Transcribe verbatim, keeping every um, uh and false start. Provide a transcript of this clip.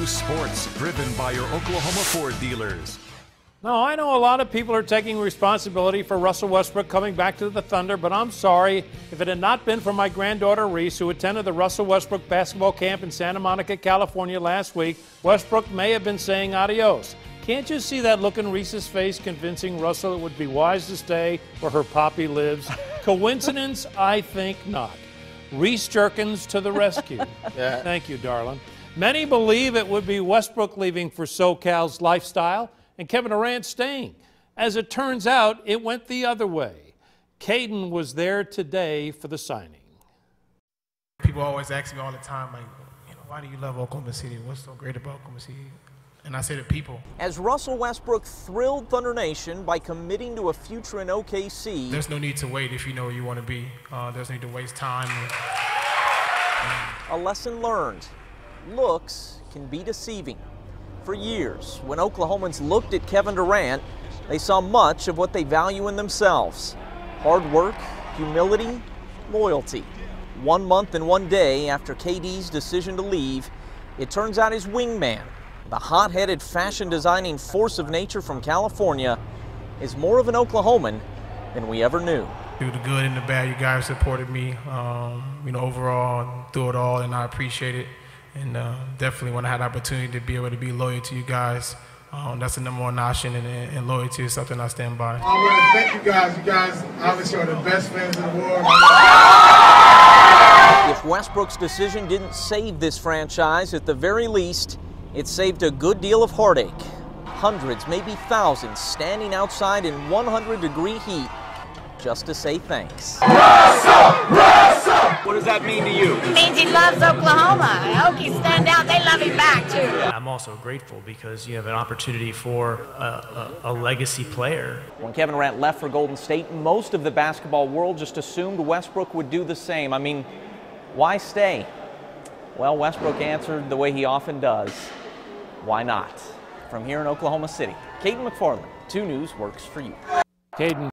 News Sports, driven by your Oklahoma Ford dealers. No, I know a lot of people are taking responsibility for Russell Westbrook coming back to the Thunder, but I'm sorry. If it had not been for my granddaughter Reese, who attended the Russell Westbrook basketball camp in Santa Monica, California last week, Westbrook may have been saying adios. Can't you see that look in Reese's face convincing Russell it would be wise to stay where her poppy lives? Coincidence? I think not. Reese Jerkins to the rescue. Yeah. Thank you, darling. Many believe it would be Westbrook leaving for SoCal's lifestyle and Kevin Durant staying. As it turns out, it went the other way. Caden was there today for the signing. People always ask me all the time, like, you know, why do you love Oklahoma City? What's so great about Oklahoma City? And I say the people. As Russell Westbrook thrilled Thunder Nation by committing to a future in O K C. There's no need to wait if you know where you want to be. Uh, there's no need to waste time. A lesson learned. Looks can be deceiving. For years, when Oklahomans looked at Kevin Durant, they saw much of what they value in themselves. Hard work, humility, loyalty. One month and one day after K D's decision to leave, it turns out his wingman, the hot-headed fashion designing force of nature from California, is more of an Oklahoman than we ever knew. Through the good and the bad, you guys supported me, um, you know, overall, through it all, and I appreciate it. And uh, definitely when I had the opportunity to be able to be loyal to you guys, um, that's the number one option, and, and loyalty is something I stand by. I want to thank you guys. You guys obviously are the best fans in the world. If Westbrook's decision didn't save this franchise, at the very least, it saved a good deal of heartache. Hundreds, maybe thousands, standing outside in one hundred degree heat just to say thanks. Russell! Russell! What does that mean to you? It means he loves Oklahoma. Hokies stand out, they love him back too. I'm also grateful because you have an opportunity for a, a, a legacy player. When Kevin Durant left for Golden State, most of the basketball world just assumed Westbrook would do the same. I mean, why stay? Well, Westbrook answered the way he often does. Why not? From here in Oklahoma City, Caden McFarland, two News works for you. Caden.